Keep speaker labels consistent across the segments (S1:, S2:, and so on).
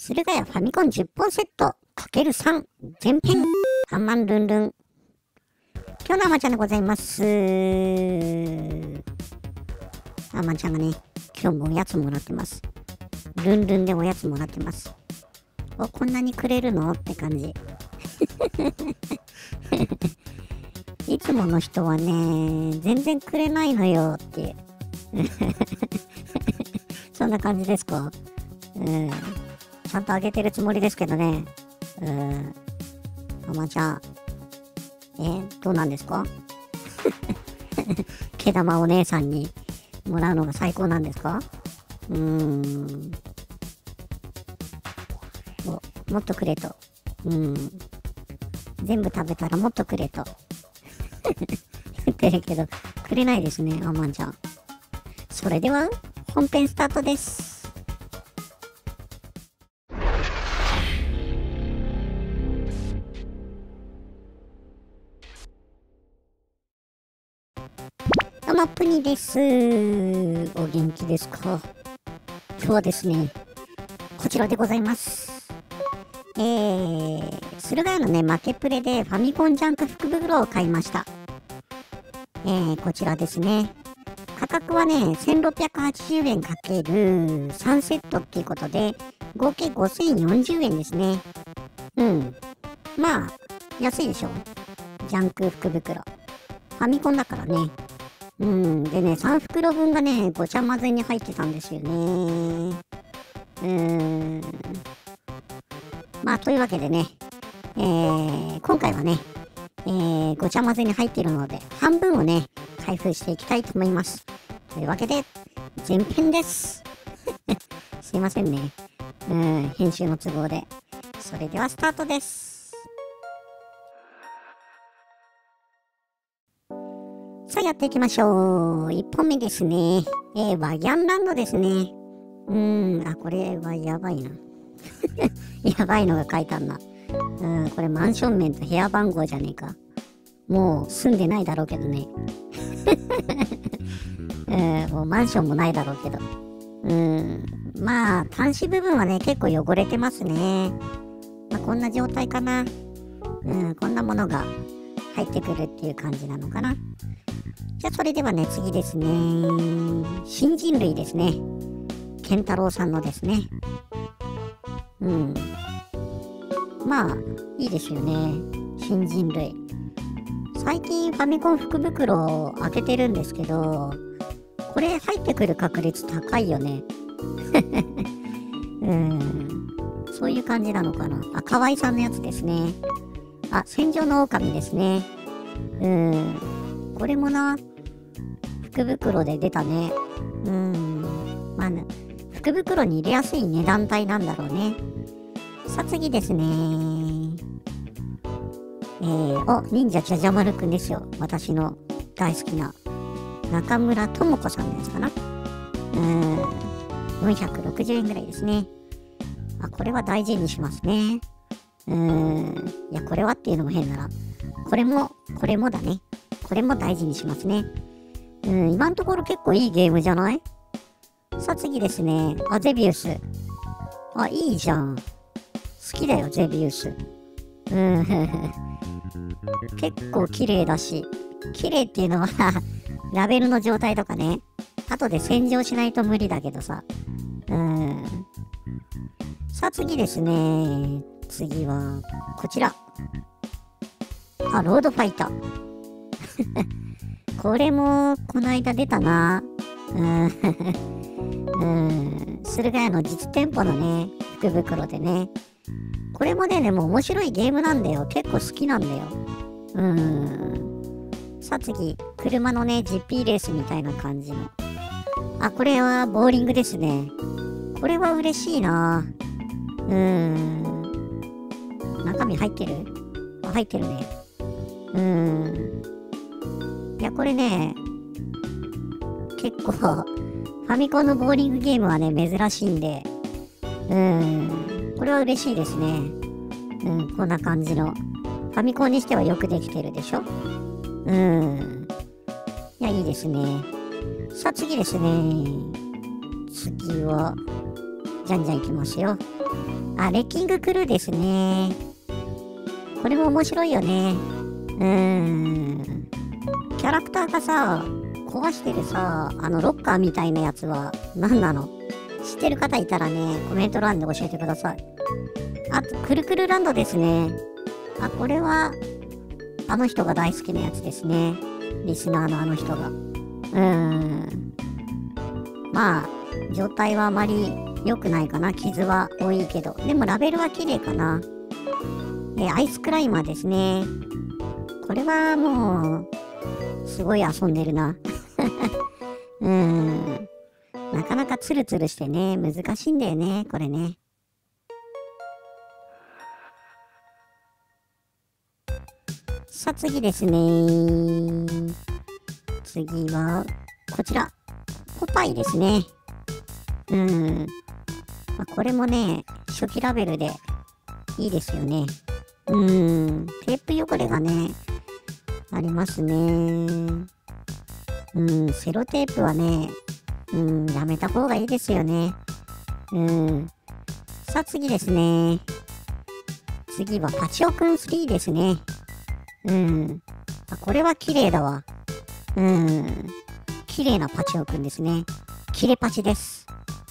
S1: 駿河屋ファミコン10本セット ×3 前編アンマンルンルン。今日のアマちゃんでございます。アマちゃんがね、今日もおやつもらってます。ルンルンでおやつもらってます。お、こんなにくれるのって感じ。いつもの人はね、全然くれないのよっていう。そんな感じですか？ちゃんとあげてるつもりですけどね。アマちゃん。どうなんですか？毛玉お姉さんにもらうのが最高なんですか？もっとくれと。全部食べたらもっとくれと。言ってるけど、くれないですね、アマンちゃん。それでは、本編スタートです。どうも、プニです。お元気ですか？今日はですね、こちらでございます。駿河屋のね、負けプレでファミコンジャンク福袋を買いました。こちらですね。価格はね、1680円かける3セットっていうことで、合計5040円ですね。まあ、安いでしょ。ジャンク福袋。ファミコンだからね。でね、3袋分がね、ごちゃ混ぜに入ってたんですよね。まあ、というわけでね、今回はね、ごちゃ混ぜに入っているので、半分をね、開封していきたいと思います。というわけで、前編です。すいませんね。編集の都合で。それではスタートです。さあ、やっていきましょう。1本目ですね。ワギャンランドですね。これはやばいな。やばいのが書いてあんな。これマンション名と部屋番号じゃねえか。もう住んでないだろうけどね。もうマンションもないだろうけど。まあ、端子部分はね、結構汚れてますね。まあ、こんな状態かな。こんなものが入ってくるっていう感じなのかな。じゃあ、それではね、次ですね。新人類ですね。ケンタロウさんのですね。まあ、いいですよね。新人類。最近ファミコン福袋を開けてるんですけど、これ入ってくる確率高いよね。そういう感じなのかな。河合さんのやつですね。戦場の狼ですね。これもな、福袋で出たね。まあ、福袋に入れやすい値段帯なんだろうね。さあ次ですね。忍者じゃじゃ丸くんですよ。私の大好きな中村智子さんのやつかな。460円ぐらいですね。これは大事にしますね。いや、これはっていうのも変なら。これもだね。これも大事にしますね。今のところ結構いいゲームじゃない？さあ次ですね。ゼビウス。いいじゃん。好きだよ、ゼビウス。結構綺麗だし。綺麗っていうのはラベルの状態とかね。後で洗浄しないと無理だけどさ。さあ次ですね。次は、こちら。ロードファイター。これも、この間出たな。駿河屋の実店舗のね、福袋でね。これもね、でも面白いゲームなんだよ。結構好きなんだよ。さあ次、車のね、GP レースみたいな感じの。これはボーリングですね。これは嬉しいな。中身入ってる？入ってるね。いや、これね、結構、ファミコンのボーリングゲームはね、珍しいんで、これは嬉しいですね。こんな感じの。ファミコンにしてはよくできてるでしょ？いや、いいですね。さあ、次ですね。次は、じゃんじゃんいきますよ。 あ、レッキングクルーですね。これも面白いよね。キャラクターがさ、壊してるさ、ロッカーみたいなやつは何なの？知ってる方いたらね、コメント欄で教えてください。あと、くるくるランドですね。あ、これは、あの人が大好きなやつですね。リスナーのあの人が。まあ、状態はあまり良くないかな。傷は多いけど。でもラベルは綺麗かな。アイスクライマーですね。これはもう、すごい遊んでるな。なかなかツルツルしてね、難しいんだよね、これね。さあ次ですね。次は、こちら。ポパイですね。これもね、初期ラベルでいいですよね。テープ汚れがね、ありますね。セロテープはね、やめた方がいいですよね。さあ次ですね。次はパチオくん3ですね。これは綺麗だわ。綺麗なパチオくんですね。切れパチです。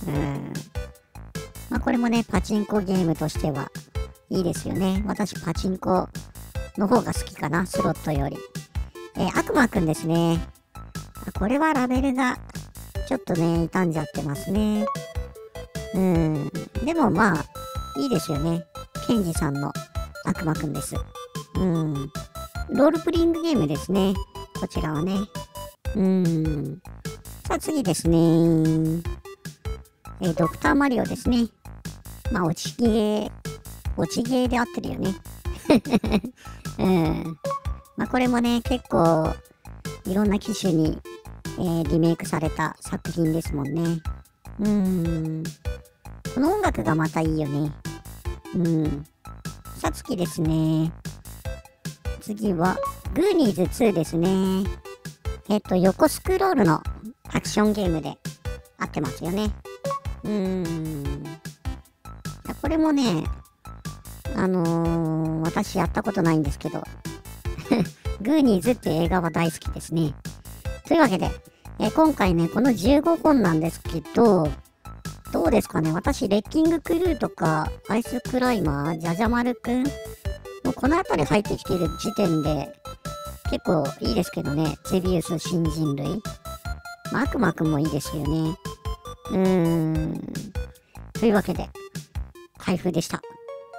S1: これもね、パチンコゲームとしてはいいですよね。私、パチンコの方が好きかな、スロットより。悪魔くんですね。これはラベルがちょっとね、傷んじゃってますね。でもまあ、いいですよね。ケンジさんの悪魔くんです。ロールプレイングゲームですね。こちらはね。さあ次ですね。ドクターマリオですね。まあ、落ちゲーで合ってるよね。これもね、結構、いろんな機種に、リメイクされた作品ですもんね。この音楽がまたいいよね。さあ次ですね。次は、グーニーズ2ですね。横スクロールのアクションゲームで合ってますよね。これもね、私やったことないんですけど、グーニーズって映画は大好きですね。というわけで、今回ね、この15本なんですけど、どうですかね、私、レッキングクルーとか、アイスクライマー、じゃじゃ丸くん、もうこの辺り入ってきている時点で、結構いいですけどね、ゼビウス新人類。悪魔くんもいいですよね。というわけで、開封でした。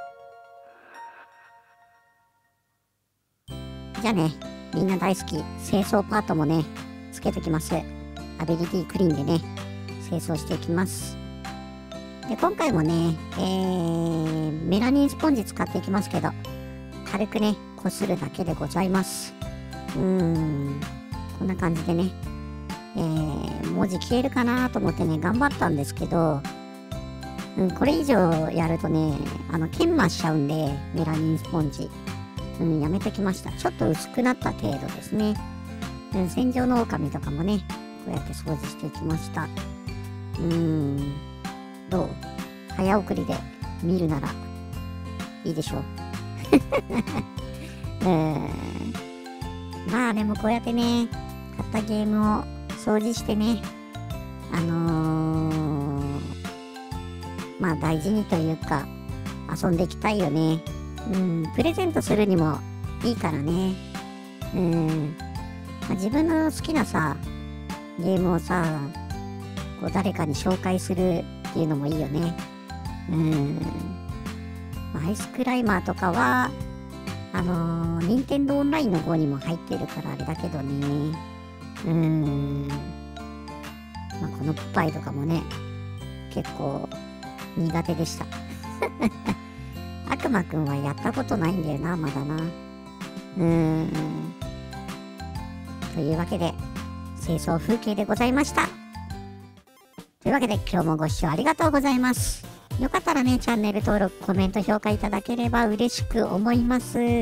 S1: じゃあね、みんな大好き、清掃パートもね、つけてきます。アビリティクリーンでね、清掃していきます。で、今回もね、メラニンスポンジ使っていきますけど、軽くね、こするだけでございます。こんな感じでね、文字消えるかなと思ってね、頑張ったんですけど、これ以上やるとね、研磨しちゃうんで、メラニンスポンジ。やめてきました。ちょっと薄くなった程度ですね。戦場の狼とかもね、こうやって掃除していきました。どう？早送りで見るならいいでしょう。まあでもこうやってね、買ったゲームを掃除してね、まあ大事にというか、遊んでいきたいよね。プレゼントするにもいいからね。自分の好きなさ、ゲームをさ、こう誰かに紹介するっていうのもいいよね。アイスクライマーとかは、任天堂オンラインの方にも入ってるからあれだけどね。このポパイとかもね、結構苦手でした。悪魔くんはやったことないんだよな、まだな。というわけで、清掃風景でございました。というわけで、今日もご視聴ありがとうございます。よかったらね、チャンネル登録、コメント、評価いただければ嬉しく思います。い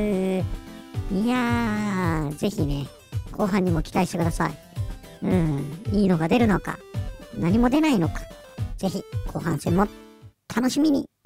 S1: やー、ぜひね、後半にも期待してください。いいのが出るのか、何も出ないのか、ぜひ後半戦も楽しみに